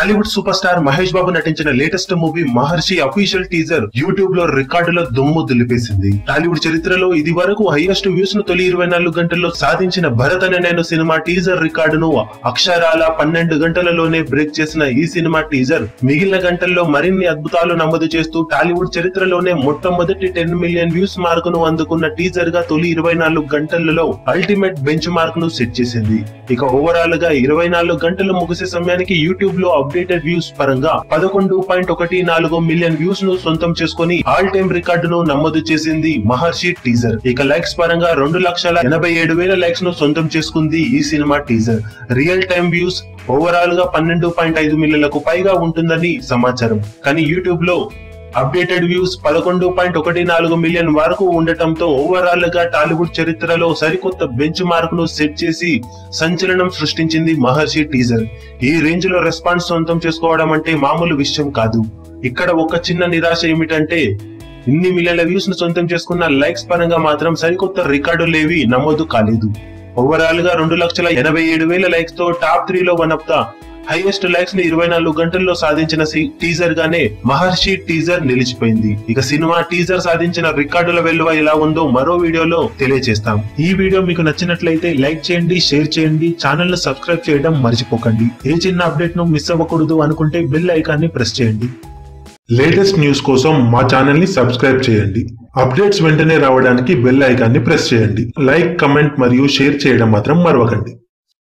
Tollywood super star Mahesh Babu నటించిన latest movie Maharshi official teaser YouTube లో రికార్డుల దుమ్ము దులిపేసింది. టాలీవుడ్ చరిత్రలో ఇది వరకు హైయెస్ట్ వ్యూస్ ను తొలి 24 గంటల్లో సాధించిన భరత్ అనే నేను సినిమా టీజర్ రికార్డును అక్షరాల 12 గంటలలోనే బ్రేక్ చేసిన ఈ సినిమా టీజర్ మిగిలిన గంటల్లో మరిన్ని అద్భుతాలు నమోదు చేస్తూ టాలీవుడ్ చరిత్రలోనే మొట్టమొదటి 10 మిలియన్ వ్యూస్ మార్క్ ను అందుకున్న టీజర్ గా తొలి 24 గంటలలో అల్టిమేట్ బెంచ్ మార్క్ ను సెట్ చేసింది. ఇక ఓవరాల్ గా 24 గంటలు ముగిసే సమయానికి యూట్యూబ్ లో అప్డేటెడ్ వ్యూస్ పరంగా 11.14 మిలియన్ వ్యూస్ ను సొంతం చేసుకుని ఆల్ టైమ్ రికార్డును నమోదు చేసింది మహర్షి టీజర్. ఇక లైక్స్ పరంగా 2,87,000 లైక్స్ ను సొంతం చేసుకుంది ఈ cinema teaser. Real time views overall గా 12.5 మిలియన్లకు పైగా ఉంటుందని సమాచారం. కానీ యూట్యూబ్ లో అప్డేటెడ్ వ్యూస్ 11.14 మిలియన్ వరకు ఉండటంతో ఓవరాల్ గా టాలీవుడ్ చరిత్రలో సరికొత్త బెంచ్ మార్క్ ను సెట్ చేసి సంచలనం సృష్టించింది మహర్షి టీజర్. ఈ రేంజ్ లో రెస్పాన్స్ సొంతం చేసుకోవడం అంటే మామూలు విషయం కాదు. ఇక్కడ ఒక చిన్న నిరాశ ఏమిటంటే ఇన్ని మిలియన్ల వ్యూస్ ను సొంతం చేసుకున్న లైక్స్ పరంగా మాత్రం సరికొత్త రికార్డులేవి నమోదు కాలేదు. ఓవరాల్ గా 2,87,000 లైక్స్ తో టాప్ 3 లో one of the highest likes ని 24 గంటల్లో సాధించిన టీజర్ గానే మహర్షి టీజర్ నిలిచిపోయింది. ఇక సినిమా టీజర్ సాధించిన రికార్డుల విలువ ఎలా ఉందో మరో వీడియోలో తెలియజేస్తాం. ఈ వీడియో మీకు నచ్చినట్లయితే లైక్ చేయండి, షేర్ చేయండి, ఛానల్ ను సబ్స్క్రైబ్ చేయడం మర్చిపోకండి. ఏ చిన్న అప్డేట్ ను మిస్ అవ్వకూడదు అనుకుంటే బెల్ ఐకాన్ ని ప్రెస్ చేయండి. లేటెస్ట్ న్యూస్ కోసం మా ఛానల్ ని సబ్స్క్రైబ్ చేయండి. అప్డేట్స్ వెంటనే రావడానికి బెల్ ఐకాన్ ని ప్రెస్ చేయండి. లైక్, కమెంట్ మరియు షేర్ చేయడం మాత్రం మరవకండి.